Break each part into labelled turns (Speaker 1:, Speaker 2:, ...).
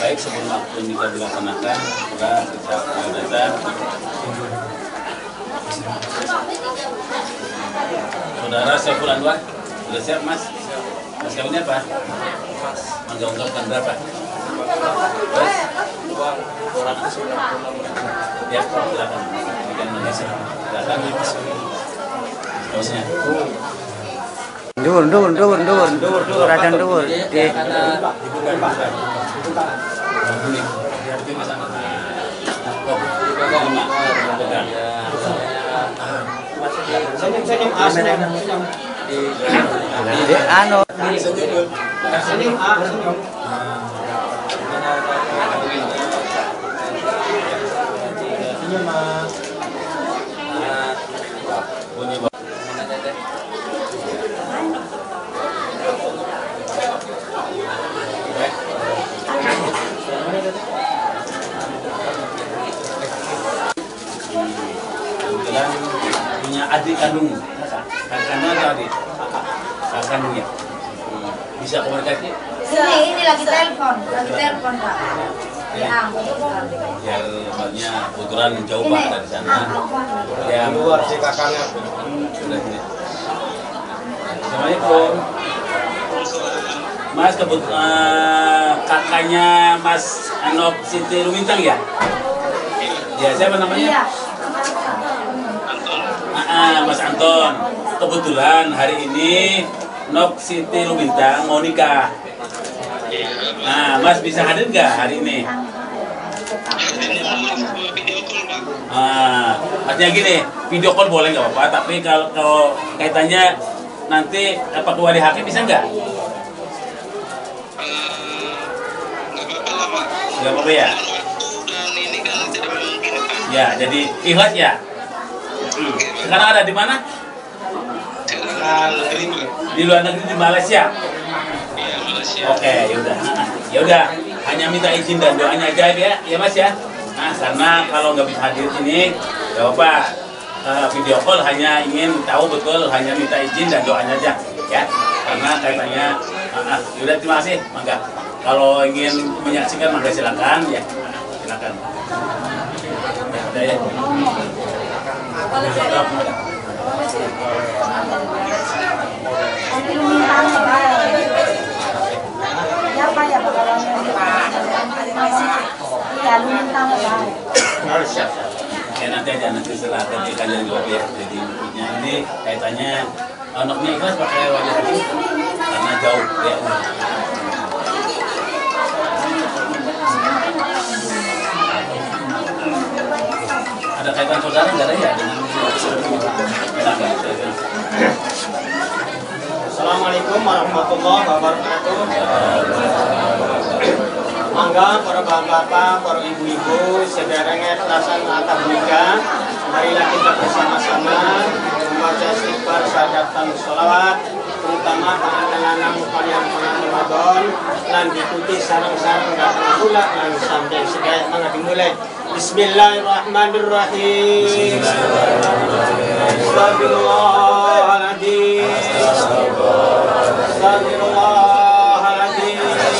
Speaker 1: Baik, sebelum akad nikah dilaksanakan, sudah kita datang. Saudara Saiful Anwar, sudah siap Mas? Mas kawinnya apa? Mas ungkapkan berapa? Terus? 296. Ya, silakan. Silakan. Terusnya.
Speaker 2: Dur. Radan dur. Anu.
Speaker 1: Kebetulan punya adik kandung, kakak kandung atau adik? Kakak kandungnya. Bisa komunikasi?
Speaker 3: Ini lagi telepon Pak. Ya,
Speaker 1: biar maknya kebetulan jauh Pak dari sana. Ya,
Speaker 4: luar si kakaknya.
Speaker 1: Sudah sini. Assalamualaikum. Mas, kakaknya Mas Anop Siti Lumintang ya? Ya, siapa namanya? Mas Anton. Kebetulan hari ini Nok Siti Lumintang mau nikah. Nah, Mas bisa hadir nggak hari ini? Artinya gini, video call boleh nggak apa-apa, tapi kalau kaitannya nanti apa ke wali hakim bisa nggak? Nggak apa-apa ya? Ya, jadi ikhlas ya. Sekarang ada di mana? Di luar negeri, di Malaysia. Oke, yaudah. Hanya minta izin dan doanya aja ya Mas ya. Nah, karena kalau nggak bisa hadir sini, nggak apa-apa. Video call hanya ingin tahu betul, hanya minta izin dan doanya aja ya. Karena kaitannya, yaudah terima kasih, mangga. Kalau ingin menyaksikan mangga silakan ya, silakan. Ya, ya. Ya nanti setelah tadi kalian juga ya. Jadi ini kaitannya anaknya ikhlas pakai wali hakim karena jauh ya. Ada kaitan saudara nggak ada ya dengan
Speaker 4: Assalamualaikum warahmatullahi wabarakatuh. Mangga para bapak-bapak, para ibu-ibu, sederenge pelaksanaan akad nikah. Marilah kita bersama-sama membaca istighfar, syahadat dan sholawat, terutama pengantin kalian pengantin Ramadan, dan diikuti sarang-sarang datang pula dan sampai segala mana dimulai. Bismillahirrahmanirrahim. Astagfirullahaladzim. Astagfirullahaladzim.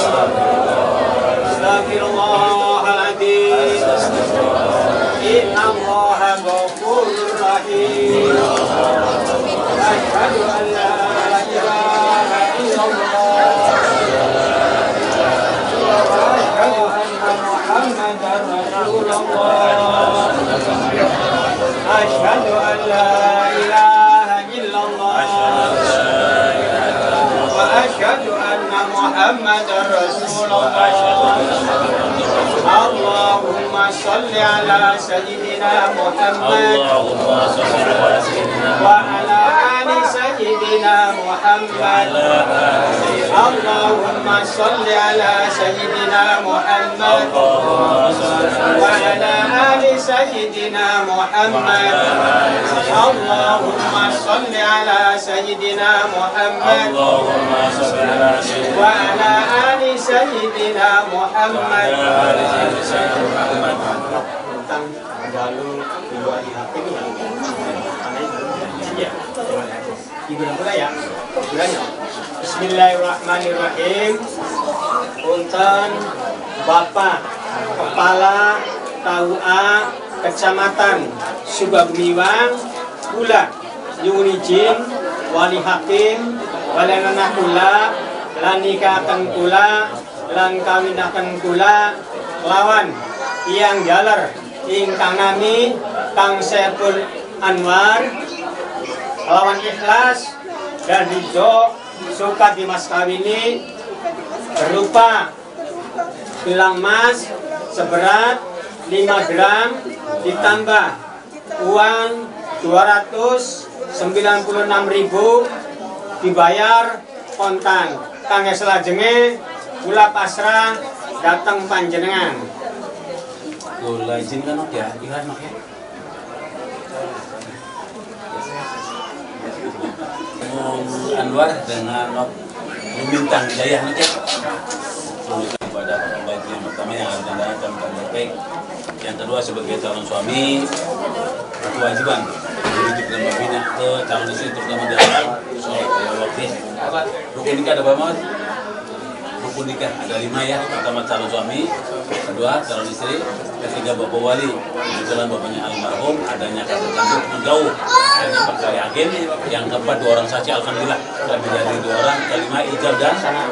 Speaker 4: Astagfirullahaladzim. Innallaha ghafurur rahim. Asyhadu an la ilaha illallah. Asyhadu anna Muhammadar Rasulullah. Asyhadu an la ilaha illallah. Wa asyhadu anna Muhammadar Rasulullah. Allahumma salli ala sayyidina Muhammad wa ala ali sayyidina Muhammad. Allahumma salli ala sayyidina Muhammad wa ala ali sayyidina Muhammad. Allahumma salli ala sayyidina Muhammad wa ala ali sayyidina Muhammad. Tentang jalur dua hakim yang ya. Bismillahirrahmanirrahim. Punten Bapak Kepala KUA Kecamatan Subagumiwang kula nyuwun izin wali hakim walenana kula lan nikahaken kula lan kawinaken kula lawan yang jaler ingkang nami Kang Saiful Anwar lawan ikhlas dan ridho suka dimas kawini berupa gelang emas seberat 5 gram ditambah uang 296.000 dibayar kontan. Kangge selajenge kula pasrah datang panjenengan.
Speaker 1: Kula izinkan ya, ikhlas ya. Anwar dengan Lumintang Hidayah ya. Kepada orang baik yang pertama yang akan datang baik. Yang kedua sebagai calon suami kewajiban mendidik dan membina ke calon istri terutama dalam sholat waktu. Rukun nikah ada berapa? Rukun nikah ada 5 ya. Pertama calon suami, kedua calon istri, ketiga bapak wali, kebetulan bapaknya almarhum, adanya kata tanduk menjauh, adanya perkara agen, yang keempat 2 orang saksi alhamdulillah lebih dari 2 orang, kelima ijab dan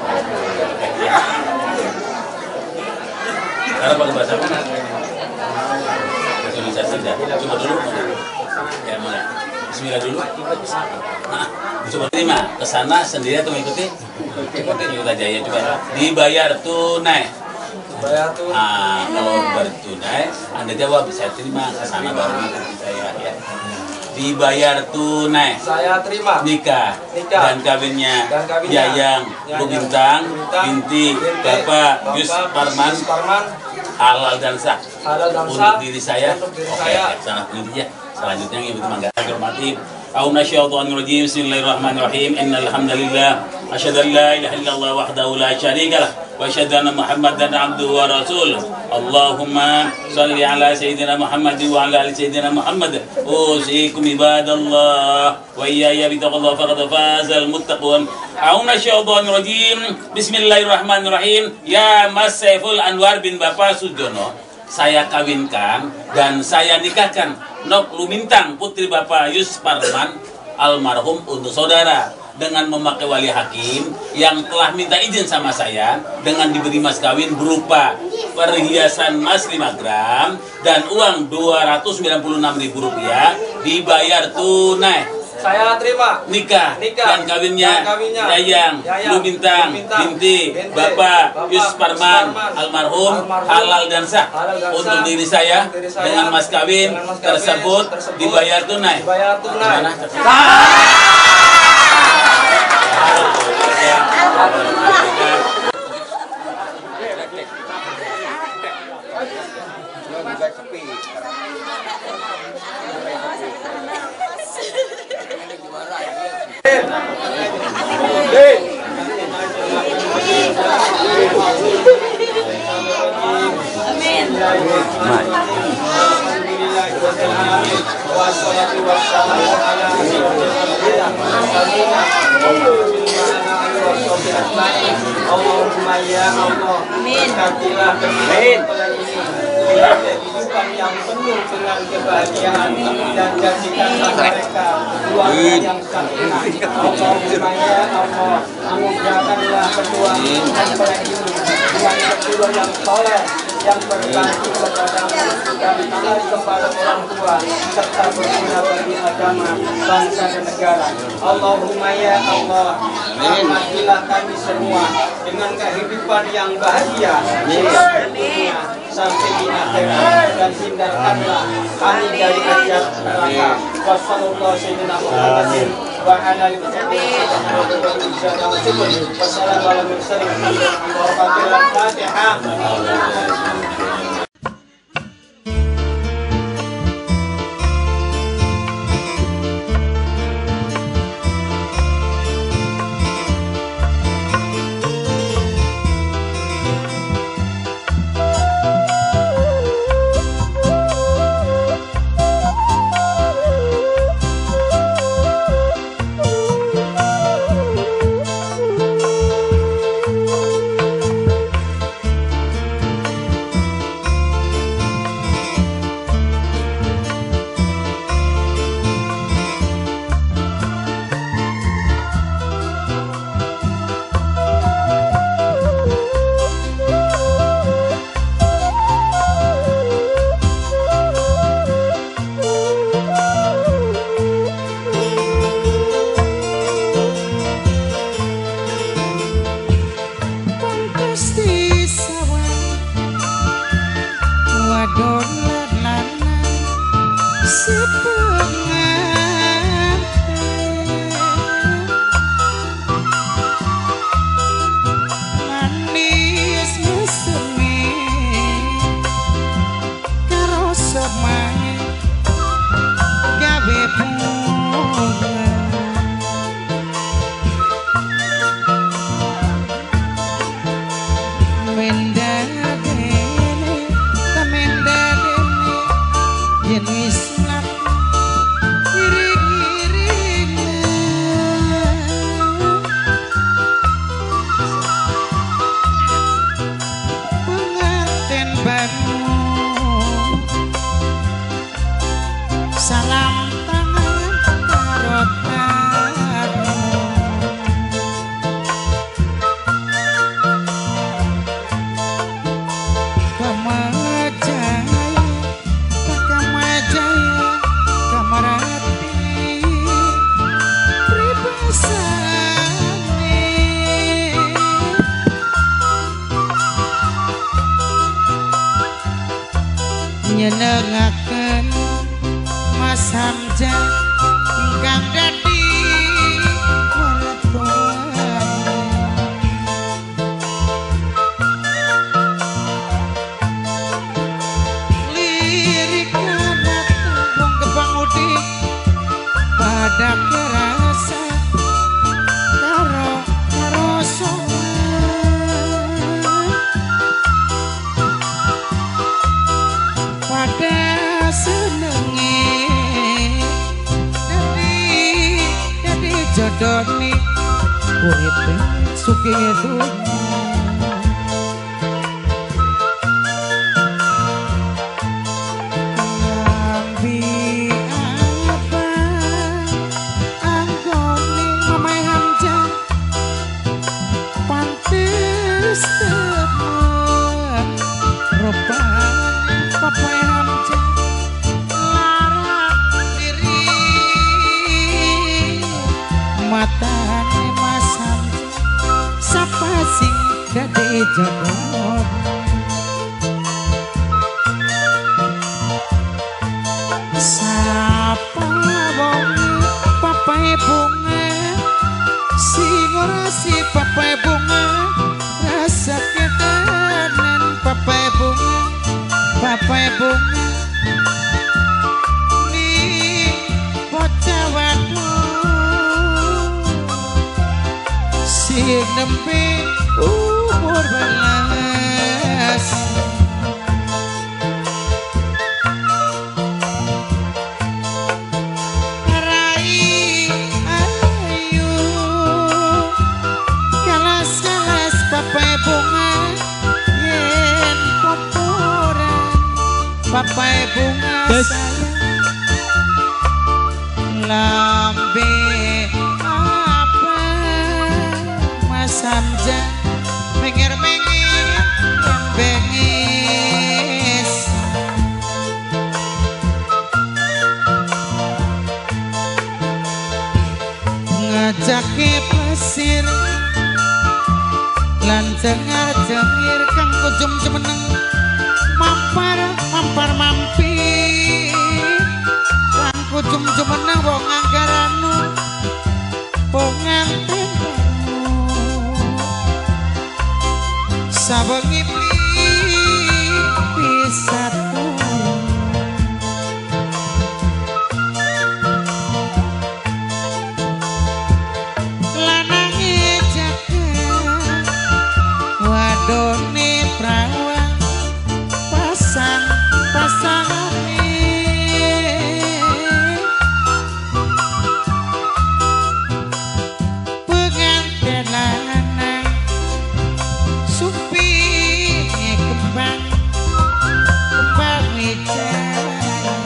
Speaker 1: karena pakai bahasa mana? Indonesia saja. Coba dulu. Ya mana? Bismillah dulu. Nah, coba terima ke sana sendiri atau mengikuti? Ikut aja ya coba. Dibayar tunai.
Speaker 5: Bayar tunai.
Speaker 1: Ah, kalau bertunai, Anda jawab saya terima ke sana baru mengikuti saya ya. Dibayar tunai.
Speaker 5: Saya terima.
Speaker 1: Nikah. Dan kawinnya. Yayang Lumintang binti Bapak Yus Parman. Halal dan sah untuk diri saya. Oke, sangat penting ya. Selanjutnya yang ibu mangga hormati. A'udzubillahi Bismillahirrahmanirrahim. Innal hamdalillah asyhadu an la ilaha illallah wahdahu la syarika lah wa asyhadu anna Muhammadan abduhu wa rasuluh. Allahumma shalli ala sayyidina Muhammad wa ala ali sayyidina Muhammad. Usikum ibadallah wa iyaya bittaqullah faqad fazal muttaqun. A'udzubillahi Bismillahirrahmanirrahim. Ya Mas Saiful Anwar bin Bapak Sujono, saya kawinkan dan saya nikahkan Nok Lumintang putri Bapak Yus Parman almarhum untuk saudara dengan memakai wali hakim yang telah minta izin sama saya dengan diberi mas kawin berupa perhiasan emas 5 gram dan uang Rp296.000 dibayar tunai.
Speaker 5: Saya terima.
Speaker 1: Nikah dan kawinnya Yayang Lumintang binti Bapak Yus Parman almarhum halal dan sah untuk diri saya dengan mas kawin tersebut dibayar tunai.
Speaker 5: Dibayar tunai.
Speaker 4: Allahumma ya Allah, berkatilah kehidupan yang penuh dengan kebahagiaan dan jadikanlah mereka keluarga yang sakinah. Allahumma ya Allah, anugerahkanlah kedua mempelai ini dengan kedua yang soleh, yang berbakti kepadamu dan taat kepada orang tua serta berguna bagi agama, bangsa dan negara. Allahumma ya Allah, rahmatilah kami semua dengan kehidupan yang bahagia sejak dunia sampai di akhirat dan hindarkanlah kami dari ajab neraka. Wassalamualaikum warahmatullahi wabarakatuh.
Speaker 6: Salam tangan karo tangan Kamajaya Kamajaya Kamarati Pribasane nyenengaken Mas Hamzah ingkang dadi weruh lirik anak wong kepangudi pada kerasa karo pada senengi dadi jodoni uripe sugih dunya ngambi apa anggone Mamae Hamzah pantes temen rupane Papae Hamzah matane Mas Hamzah sapa sing dadi jodoh sapa wong Papae bunga sing ora si Papae bunga rasa kedanan Papae bunga ni bocah wadon sing nembe umur belas rai ayu kalas-kalas Papae bunga yen poporan Papae bunga sayang lambe Mas Hamzah mengir-mengir dan bengis ngajake pasir lan cengar-cengir kang kujum cemeneng mampir lan kujum cemeneng wong anggaranu pengantin sabengi bisa lanange jagat wadone prawan pasang-pasangane pengantin lanang supi kembang wijaya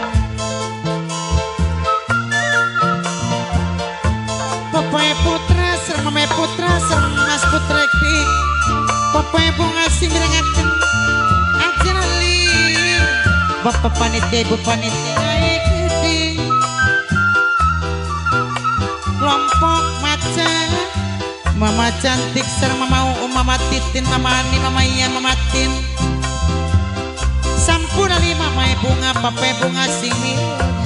Speaker 6: Papae putra serem Mamae putra serem Mas putra iki Papae bunga sing mirengaken ajarali Bapak panitia Ibu panitia iki kelompok macan Mama cantik serem Mama Titin Mama Ani Mama Iya Mama Tin sampun ali Mamae bunga Papae bunga sing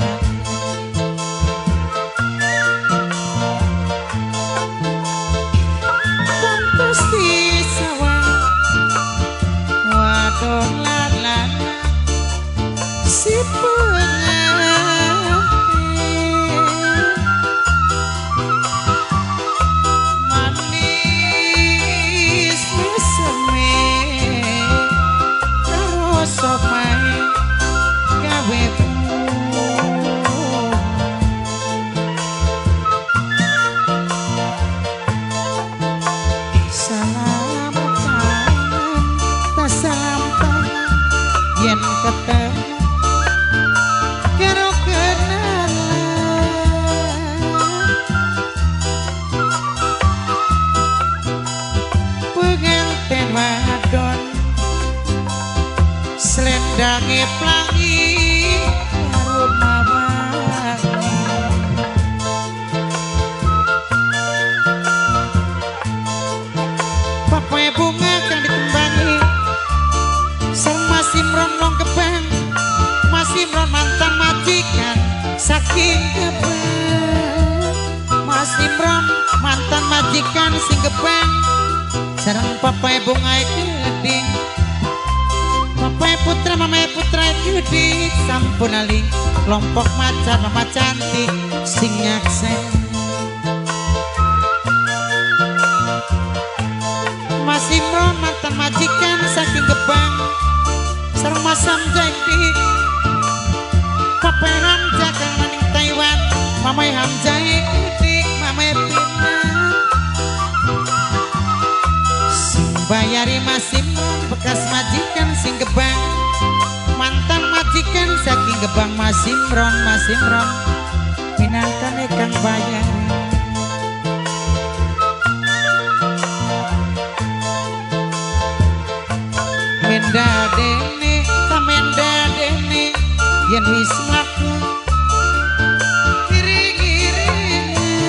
Speaker 6: si pengantin manis meseme karo somae gawe salam tangan tak salam tangan yen ketemu karo kenalan pengantin wadon slendange plangi karo mawangi papae bunga kang ditembangi sama Simron long kebang Mas Simron mantan majikan saking kebang Mas Simron mantan majikan sing kebang sareng papae bunga geding papae putra mamae putra geding sampun aling lompok macan mama cantik sing nyaksen Mas Simron mantan majikan saking kebang sareng Mas Hamzah dik papae Hamzah kang maning Taiwan mamae Hamzah dik mamae Pina sing bayari Mas Simron bekas majikan sing kebang mantan majikan saking kebang Mas Simron minangkane kang bayar menda dene tamenda dene yen wis mlaku iring-iring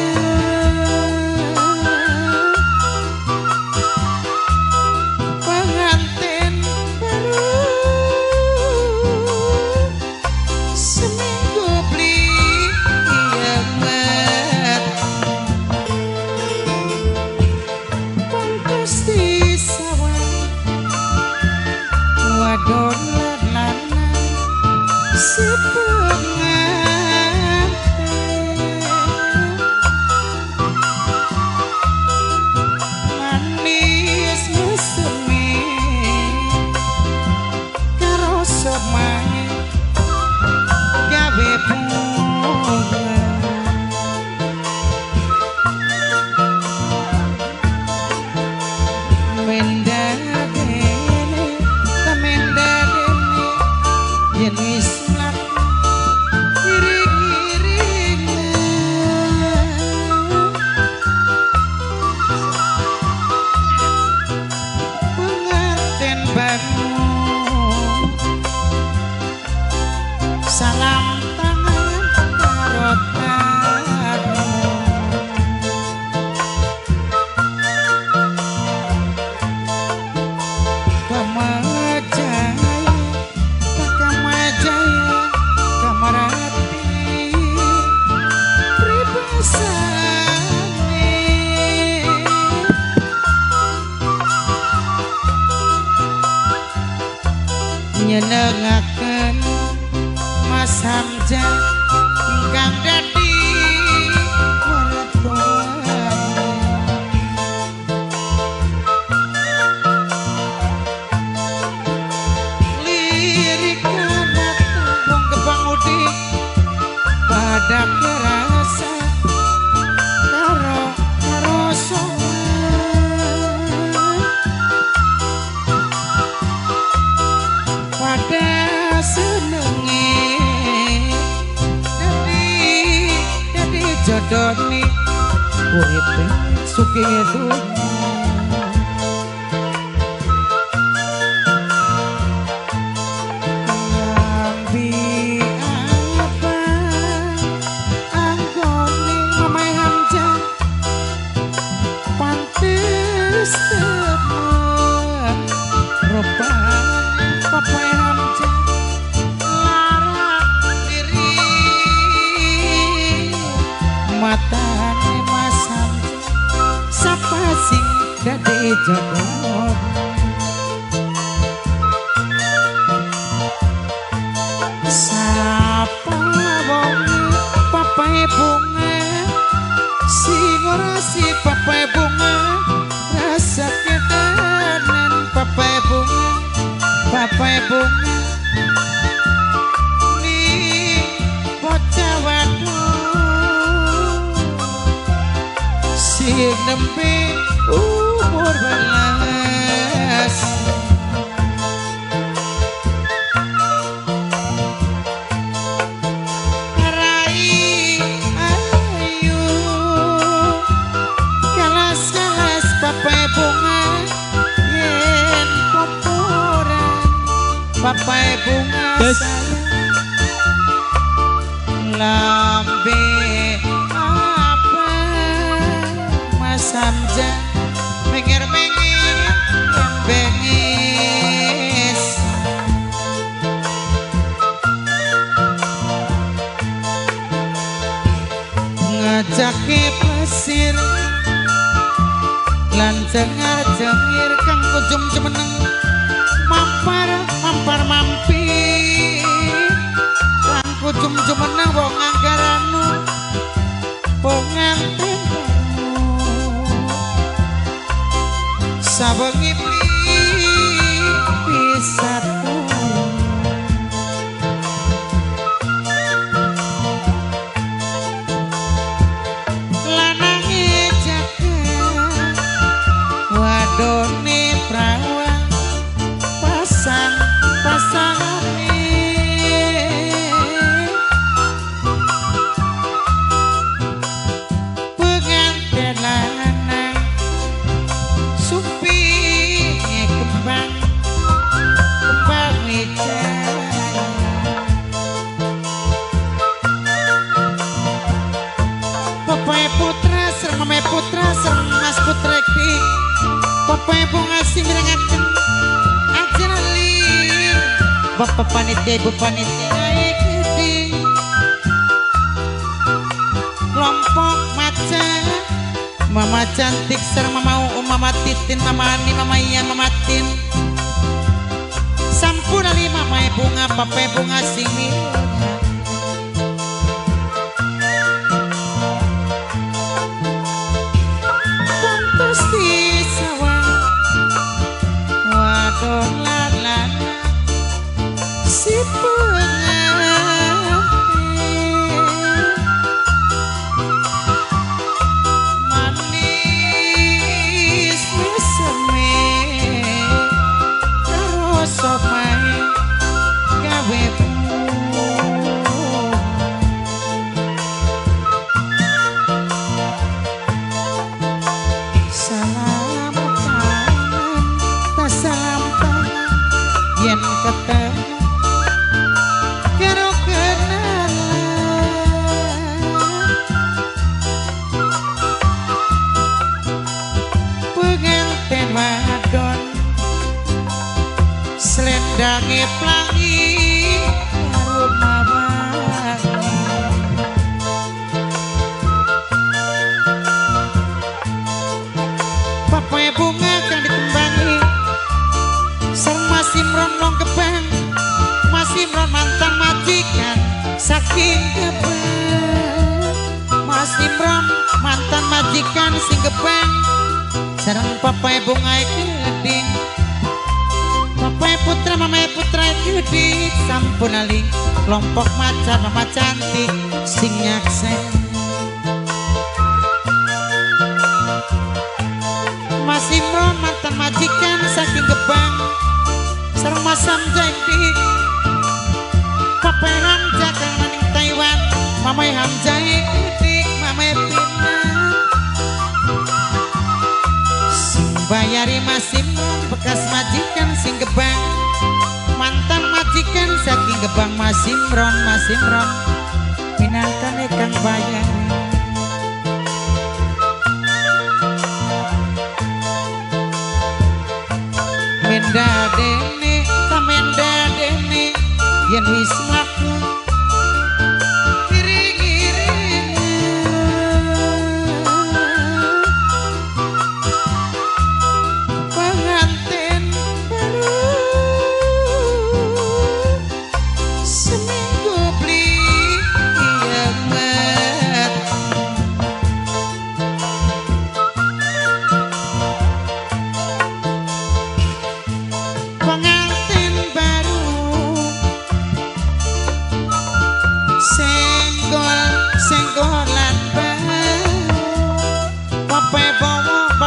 Speaker 6: pengantin baru seminggu beli kiamat pangkas di sawah wadon lanang si pengantin manis meseme karo somae gawe bunga menda dene tamenda dene yen wis mlaku iring-iring pengantin baru salam tangan karo tamu Kamajaya Kamajaya Kamarati pribasane nyenengaken Mas Hamzah ingkang dadi werutuane lirik anak wong kebang udik pada kerasa karo sowan pada senenge dadi jodone uripe sugih dunya ngambi apa anggone mamae Hamzah pantes temen rupane papae Hamzah lara diri matane Mas Hamzah sapa sing dadi jodoh si papai bunga rasa kedanan papai bunga ni bocah wadon si nembe umur belas papai bunga sayang lambe apa Mas Hamzah mengir-mengir dan bengis ngajake pasir lan cengar-cengir kang kujum cemeneng mampir lan kujum cemeneng wong anggaranu pengantinmu sabengi pisatu lanange jaga wadone perawan pasang-pasangane pengantin lanang supi kembang wijaya papai putra sereng mame putra sereng mas putra iki papai bunga simirangaken Bapak panitia, ibu panitia gede kelompok macan mama cantik serang mama titin mama ani mama iya mama tin sampun ali mama bunga papai bunga singil kontes di sawah wadon lalan si pengantin manis meseme karo sopai gawe salam tangan tak salam tangan yen ketemu wadon slendange plangi karo mawani papai bunga kang ditembangi sareng Mas Imron wong Gebang Mas Imron mantan majikan saking Gebang Mas Imron mantan majikan sing Gebang sareng papai bunga geding papai putra mama putra geding sampun ali kelompok macan mama cantik sing nyaksen Mas Imron mantan majikan saking Gebang sareng Mas Hamzah papai Hamzah kang nang Taiwan mama Hamzah geding mama Tina bayari Mas Imron bekas majikan sing Gebang mantan majikan saking Gebang Mas Imron minangkane kang bayari menda dene tamenda dene yen wis mlaku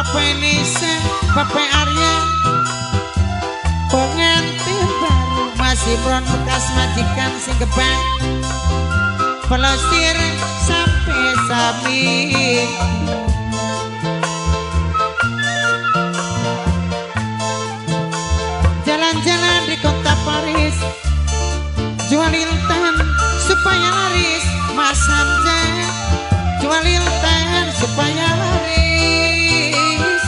Speaker 6: Bapak Nisa, Bapak Arya, pengantin baru masih Imron bekas majikan sing gebang, pelesir sampai samin. Jalan-jalan di kota Paris, jual intan supaya laris. Mas Hamzah jual intan supaya laris.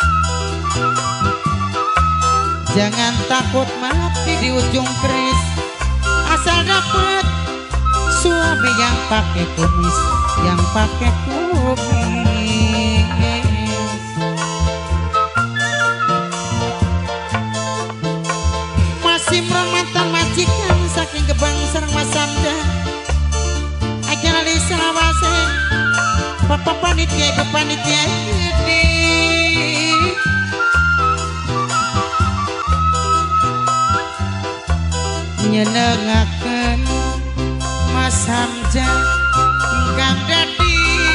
Speaker 6: Jangan takut mati di ujung keris, asal dapat suami yang pakai kumis, yang pakai kumis. Masih mantan majikan saking gebang sareng Mas Hamzah. Aja lali selawase, Bapak panitia ibu panitia ini. Nyenengaken Mas Hamzah ingkang dadi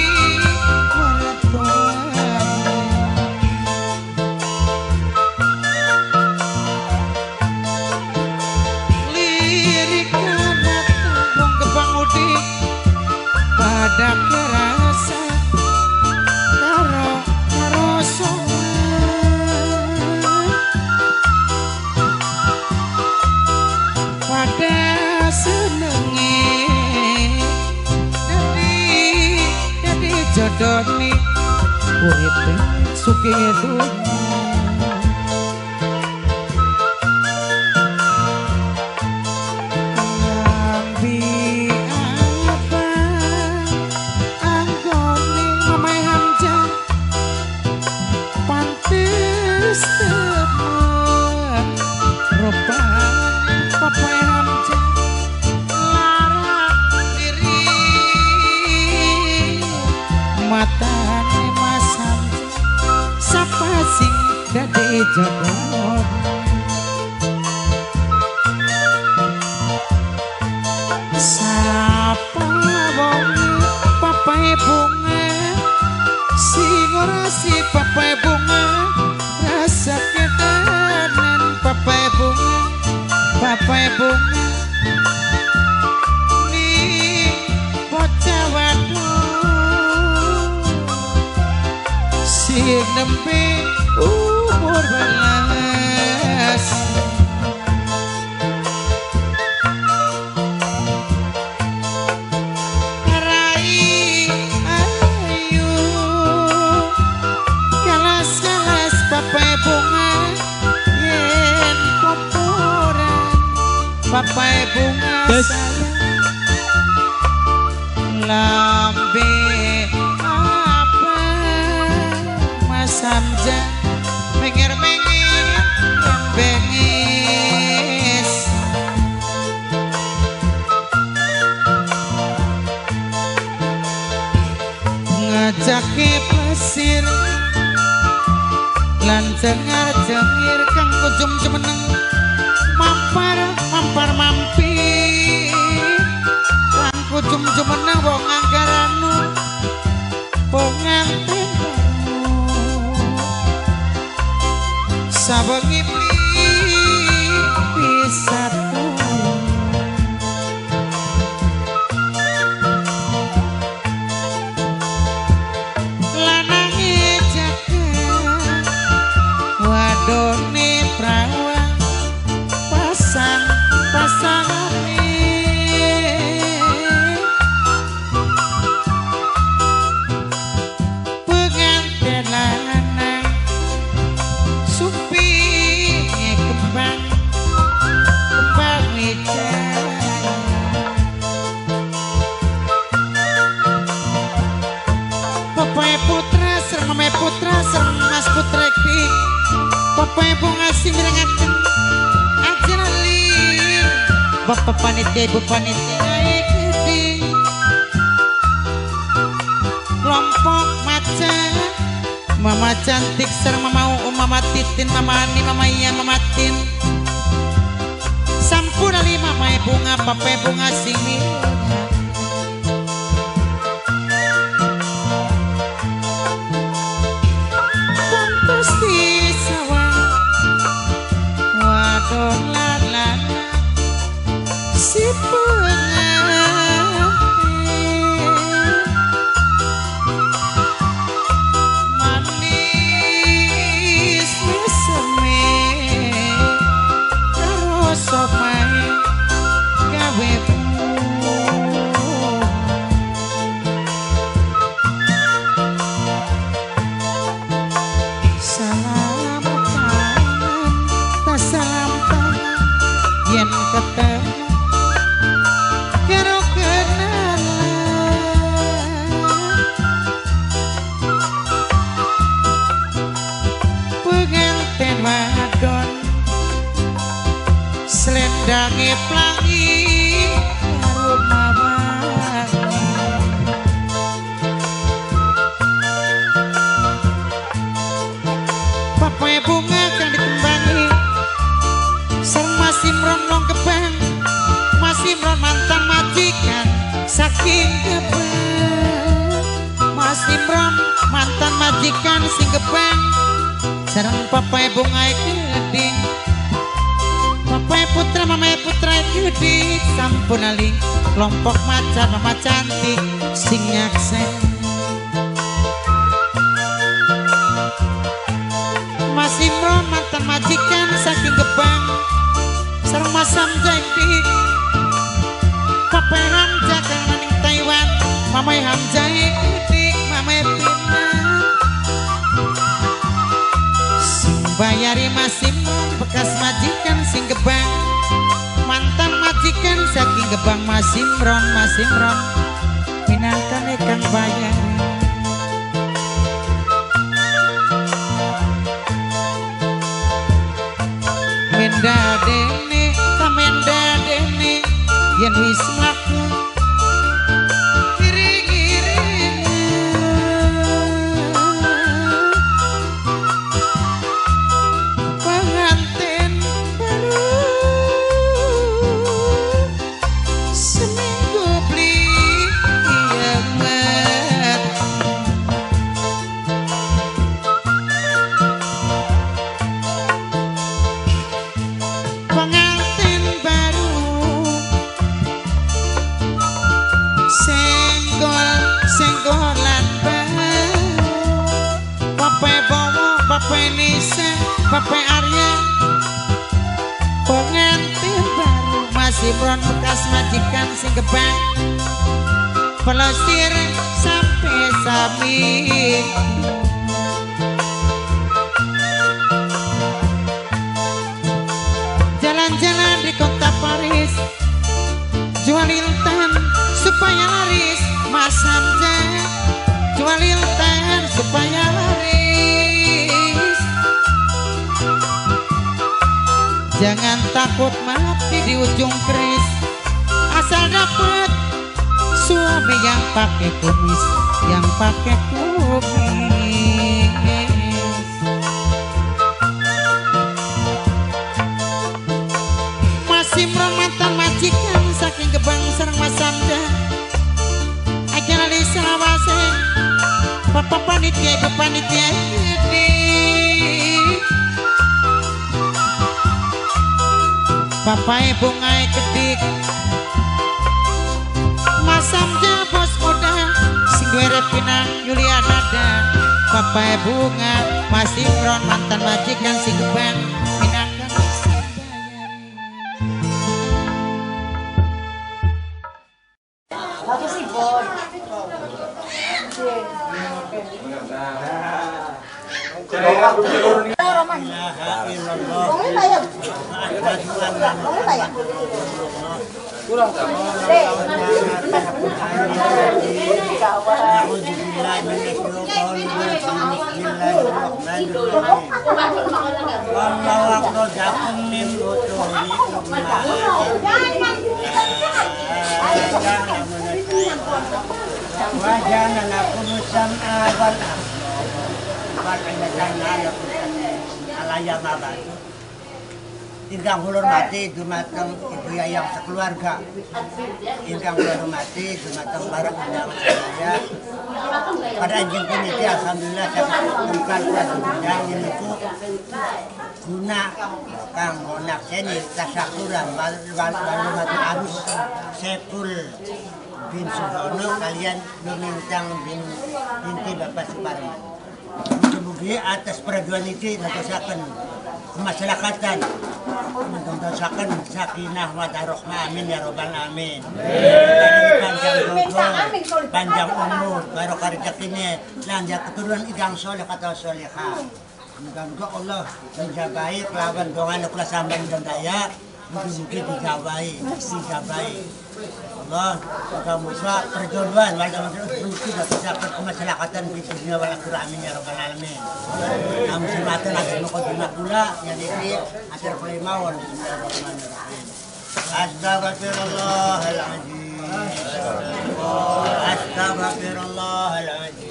Speaker 6: lirik karena tembung gebang udik pada kerasa karo pada senengi jadi jodoh nih urip sugih dunya. Ngambi apa anggone Mamai Hamzah pantes temen rupane Papai Hamzah lara diri matane Mas Hamzah sapa sing dadi jodoh. Sapa wong Papai bunga sing ora si Papai bunga rasa kedanan Papai bunga. Papai bunga ning bocah wadon sing nembe umur belas. Rai ayu kelas-kelas Papai bunga yen poporan Papai bunga sayang lambe apa Mas Hamzah mengir-mengir dan bengis. Ngajake plesir lan cengar-cengir kang kujum cemeneng mampir lan kujum cemeneng wong anggaranu pengantin sabengi bisa lanange jaga wadone prawan pasang-pasangane pengantin lanang supi kembang wijaya. Papai putra sereng Mamai putra sereng Mas putra iki Papai bunga simirangaken aja lali Bapak panitia ibu panitia iki kelompok macan Mama cantik sereng Mama Titin Mama Ani Mama Iya Mama Tin sampun ali Mamai bunga Papai bunga simi ketemu karo kenalan pengantin wadon slendange plangi karo mawangi papae bunga kang ditembangi sang Mas Imron long gebang Mas Imron mantan majikan saking gebang Mas Imron mantan majikan sing gebang sareng papae bunga geding papae putra mamae putra geding sampun aling kelompok macan mama cantik sing nyaksen Mas Imron mantan majikan saking gebang sareng Mas Hamzah dik papae Hamzah kang ning Taiwan mamae Hamzah dik mamae Pina sing bayari Mas Imron bekas majikan sing gebang mantan majikan saking gebang Mas Imron minangkane kang bayari menda dene tamenda dene yen wis mlaku iring-iring pengantin baru seminggu beli kiamat pengantin baru senggolan baru papai Bowo papai Nisa papai Arya pengantin baru Mas Imron bekas majikan sing gebang pelesir sampai samin jalan-jalan di kota Paris jual intan supaya laris Mas Hamzah jual intan supaya laris jangan takut mati di ujung keris asal dapat suami yang pakai kumis Mas Imron mantan majikan saking gebang sareng Mas Hamzah aja lali selawase papa panitia ibu panitia ini papai bunga kedik Mas Hamzah bos muda sing duwe Repina Yulia Nada papai bunga Mas Imron mantan majikan sing gebang minangkan
Speaker 3: Bagus sih, Bon.
Speaker 7: Wajan kunusan awan alaya mabat ingkang kula hormati dumateng ibu yayang sekeluarga ingkang kula hormati dumateng para undangan saya pada anjing puniki alhamdulillah saya temukan undang niku guna kanggo nakseni tasyakuran walumatul arus Sepul bin Suhono kalian Lumintang binti Bapak Suparman. Mugi-mugi atas peraduan ini dadosaken kemasyarakatan, dadosaken sakinah wadarahmah amin ya robbal alamin. Panjang umur, panjang umur, barokah rezekinya, lanjut keturunan idang soleh atau soleha. Mudah-mudahan Allah menjabai kelawan dongan kula sampeyan dan daya mugi-mugi dijabai. Allah, moga-moga perjodohan warga masyarakat sudah bisa berkemaslahatan di dunia wal akhirah amin ya rabbal alamin. Namun semata lagi mukadimah pula yang ini akhir pelimawon bismillahirrahmanirrahim. Astagfirullahaladzim. Astagfirullahaladzim.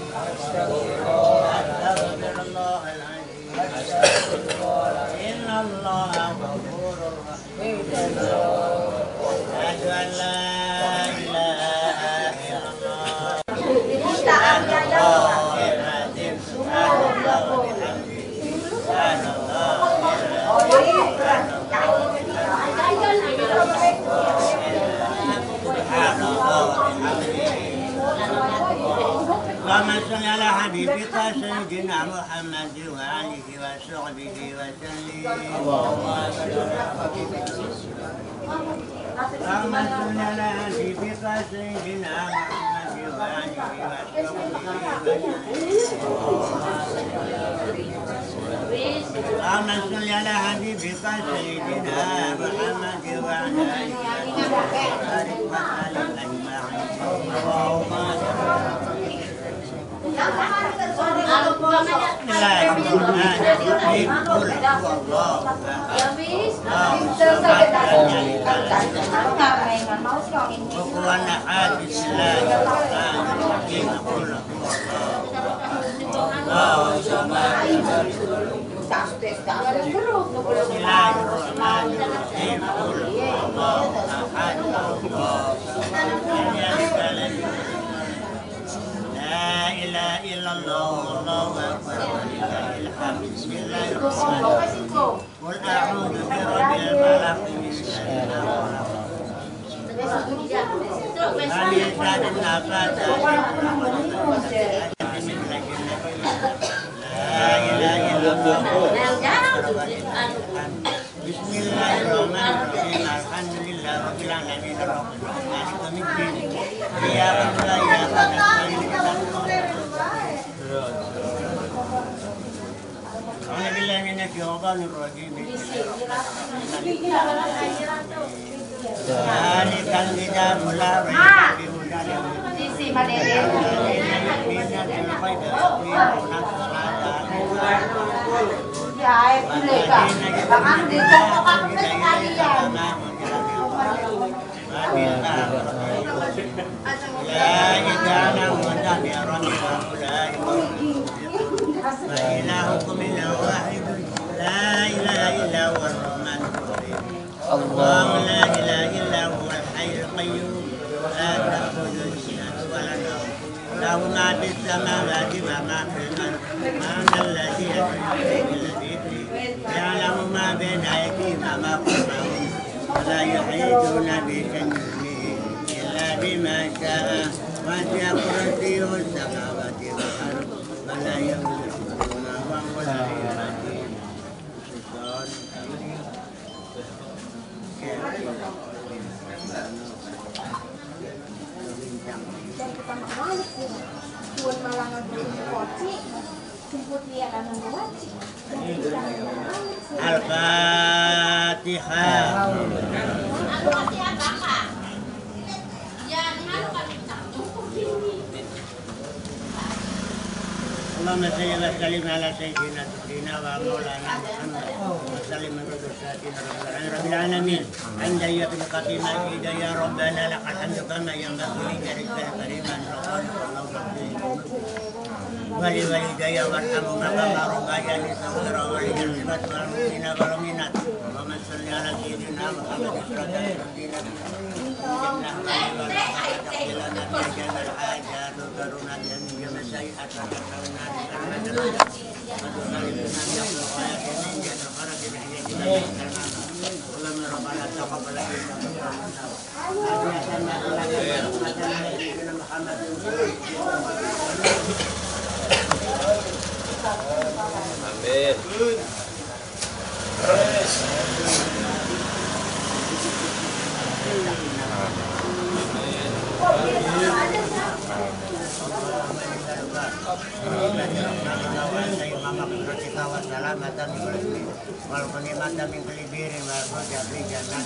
Speaker 7: Innallaha ghafurur rahim. Asyhadu an la ilaha illallah. Subhanallahirrahim. Subhanallah bihamdihi. Allahumma shalli ala habibika sayyidina Muhammad wa alihi wa sahbihi wa sallim. Allahumma shalli ala habibika sayyidina Muhammad wa alihi wa sahbihi Allahumma shalli ala habibika sayyidina Muhammad wa ala alihi wa sahbihi La ilaha illallah wallahu akbar walillahil hamd. Bismillahirrahmanirrahim. Qul a'udzu birabbil falaq min syarri ma khalaq. Min syarri nafasati La ilaha illallah. Bismillahirrahmanirrahim. Alhamdulillah rabbil alamin arrahmanir rahim. Iyyaka na'budu wa iyyaka nasta'in. أعوذ بالله من الشيطان الرجيم. ذلك الكتاب لا ريب فيه هدى فإلهكم إله واحد لا إله إلا هو الرحمن الرحيم. الله لا إله إلا هو الحي القيوم لا تأخذه سنة ولا نوم له ما في السماوات وما في الأرض. من الذي يدعو إليه يعلم ما بين أيديهم وما خلفهم ولا يحيطون بشيء إلا بما شاء وسع كرسيه السماوات والأرض ولا يؤوده Al-Fatihah. اللهم صل وسلم على سيدنا سيدنا ومولانا محمد وسلم على رب العالمين عند يوم القيامة إذا يا ربنا لك الحمد كما ينبغي لجلالك الكريم ولوالدي وارحمهما كما ربياني صغيرا وللمسلمات والمؤمنين والمؤمنات اللهم صل على سيدنا محمد وسلم Amin. Walaupun البير والرجع بجنات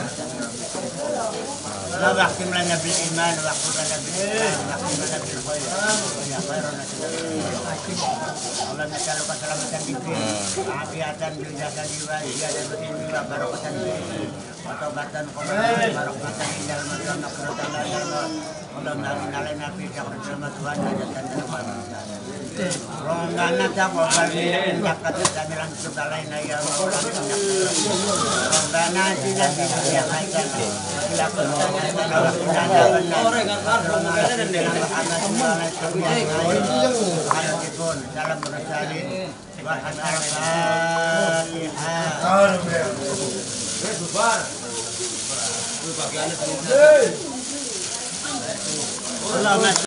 Speaker 7: لا واختم لنا بالإيمان واختم لنا بالإسلام واختم لنا بالخير يا خير الناس الله نسألك سلامة الدين عافية بالجسد وزيادة العلم وبركة العلم وتوبة قبل بركة إلى المدى نقرة لا يرى اللهم أمن علينا في شهر رمضان نجاة Ronggana takobal mendapat kehadiran segala ya Ronggana tidak dibiarkan dilakukan dalam bersalin bahkan al-Fatihah